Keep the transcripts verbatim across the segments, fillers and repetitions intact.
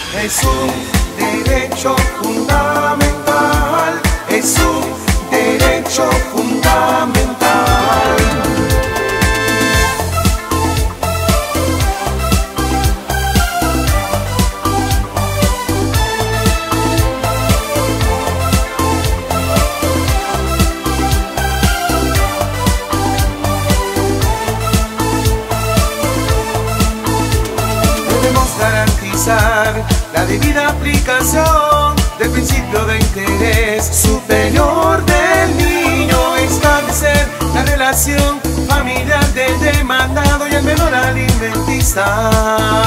Es un derecho fundamental, es un derecho fundamental. Garantizar la debida aplicación del principio de interés superior del niño, establecer la relación familiar del demandado y el menor alimentista.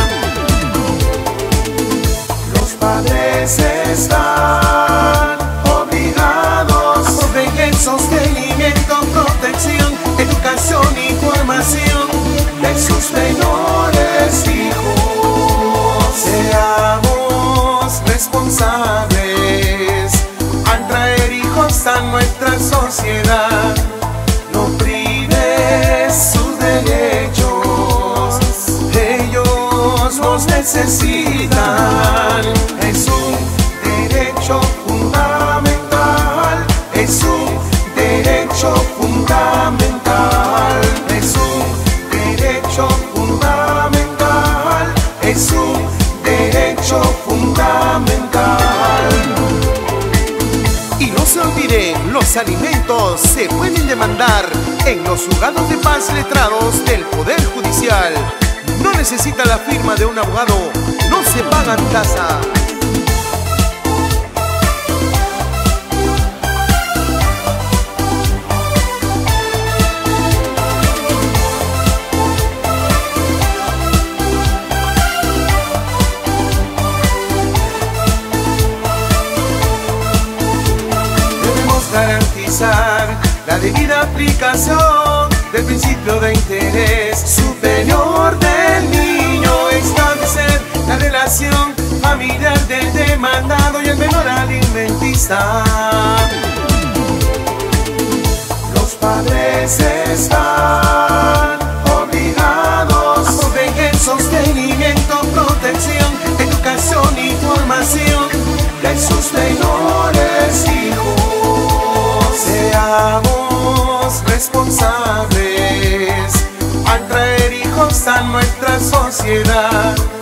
Los padres están obligados a proveer sostenimiento, protección, educación y formación de sus menores hijos. Seamos responsables al traer hijos a nuestra sociedad. No prives sus derechos, ellos nos necesitan. Es un derecho fundamental, es un derecho fundamental, es un derecho fundamental, es un derecho fundamental. Y no se olviden, los alimentos se pueden demandar en los juzgados de paz letrados del Poder Judicial. No necesita la firma de un abogado, no se pagan tasa. Garantizar la debida aplicación del principio de interés superior del niño, establecer la relación familiar del demandado y el menor alimentista. Los padres están obligados a proveer sostenimiento, protección, educación y formación de sus menores hijos. Seamos responsables al traer hijos a nuestra sociedad.